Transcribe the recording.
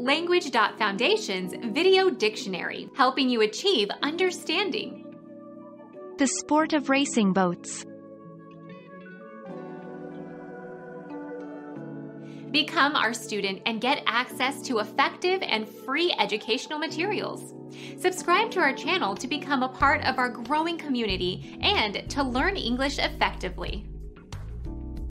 Language.Foundation's Video Dictionary, helping you achieve understanding. The sport of racing boats. Become our student and get access to effective and free educational materials. Subscribe to our channel to become a part of our growing community and to learn English effectively.